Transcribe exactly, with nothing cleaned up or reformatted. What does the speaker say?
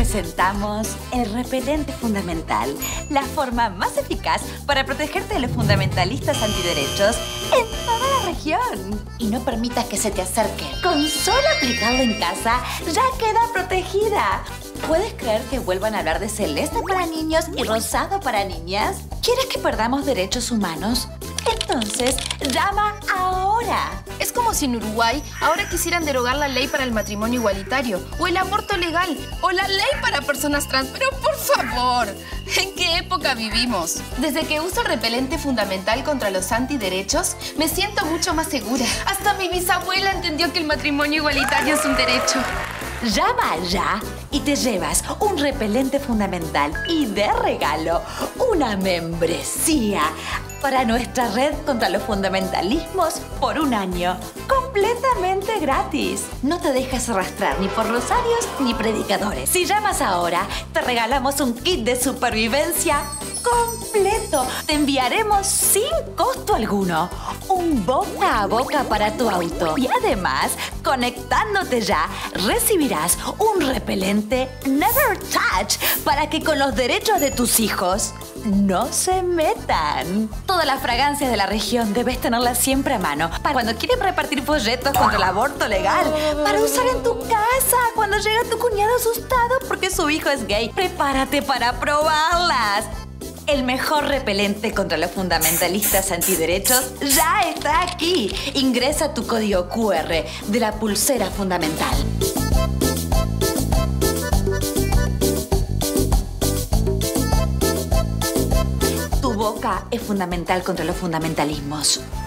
presentamos el repelente fundamental, la forma más eficaz para protegerte de los fundamentalistas antiderechos en toda la región. Y no permitas que se te acerquen. Con solo aplicarlo en casa, ya queda protegida. ¿Puedes creer que vuelvan a hablar de celeste para niños y rosado para niñas? ¿Quieres que perdamos derechos humanos? Entonces, llama ahora. Es como si en Uruguay ahora quisieran derogar la ley para el matrimonio igualitario, o el aborto legal, o la ley para personas trans. Pero por favor, ¿en qué época vivimos? Desde que uso el repelente fundamental contra los antiderechos, me siento mucho más segura. Hasta mi bisabuela entendió que el matrimonio igualitario es un derecho. Llama ya y te llevas un repelente fundamental y de regalo una membresía para nuestra red contra los fundamentalismos por un año, completamente gratis. No te dejes arrastrar ni por rosarios ni predicadores. Si llamas ahora, te regalamos un kit de supervivencia completo. Te enviaremos sin costo alguno un boca a boca para tu auto. Y además, conectándote ya, recibirás un repelente Never Touch para que con los derechos de tus hijos no se metan. Todas las fragancias de la región debes tenerlas siempre a mano para cuando quieren repartir folletos contra el aborto legal, para usar en tu casa cuando llega tu cuñado asustado porque su hijo es gay. Prepárate para probarlas. El mejor repelente contra los fundamentalistas antiderechos ya está aquí. Ingresa tu código Q R de la pulsera fundamental. Tu boca es fundamental contra los fundamentalismos.